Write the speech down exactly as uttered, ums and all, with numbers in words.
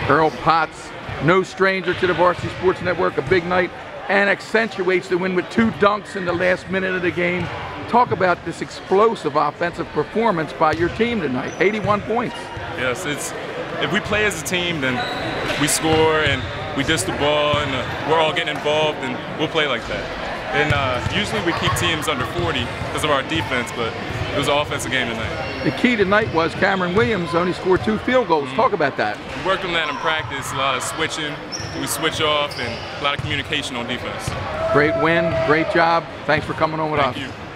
Earl Potts, no stranger to the Varsity Sports Network, a big night, and accentuates the win with two dunks in the last minute of the game. Talk about this explosive offensive performance by your team tonight, eighty-one points. Yes, it's if we play as a team, then we score and we dish the ball, and uh, we're all getting involved, and we'll play like that. And uh, usually we keep teams under forty because of our defense, but it was an offensive game tonight. The key tonight was Cameron Williams only scored two field goals. Mm-hmm. Talk about that. We worked on that in practice, a lot of switching, we switch off, and a lot of communication on defense. Great win, great job. Thanks for coming on with Thank us. You.